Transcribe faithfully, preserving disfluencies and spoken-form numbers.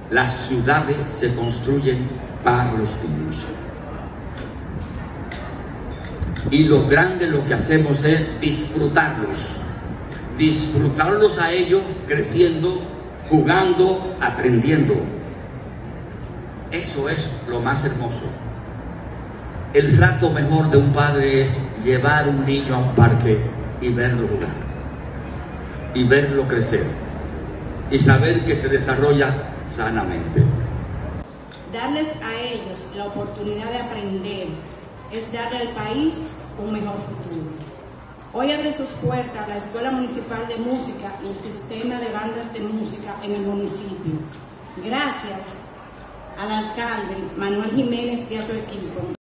Las ciudades se construyen para los niños. Y los grandes lo que hacemos es disfrutarlos. Disfrutarlos a ellos creciendo, jugando, aprendiendo. Eso es lo más hermoso. El rato mejor de un padre es llevar a un niño a un parque y verlo jugar. Y verlo crecer. Y saber que se desarrolla sanamente. Darles a ellos la oportunidad de aprender es darle al país un mejor futuro. Hoy abre sus puertas la Escuela Municipal de Música y el Sistema de Bandas de Música en el municipio. Gracias al alcalde Manuel Jiménez y a su equipo.